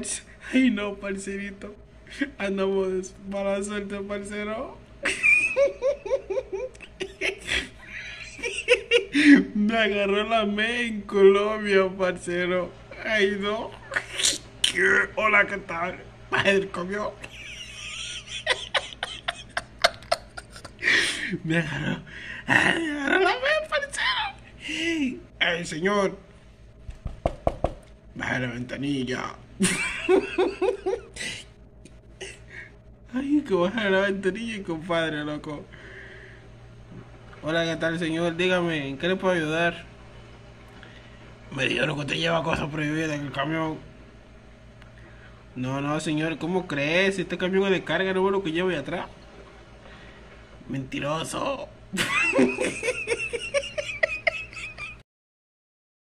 Ay, no, parcerito. Andamos de mala suerte, parcero. Me agarró la me en Colombia, parcero. Ay, no. Hola, ¿qué tal? Padre, comió. Me agarró. Ay, me agarró la me, parcero. Ay, señor. Baja la ventanilla. Ay, que baja la ventanilla, compadre, loco. Hola, ¿qué tal, señor? Dígame, ¿en qué le puedo ayudar? Me dijeron que usted lleva cosas prohibidas en el camión. No, no, señor, ¿cómo crees? Este camión es de carga, no ve lo que llevo ahí atrás. Mentiroso.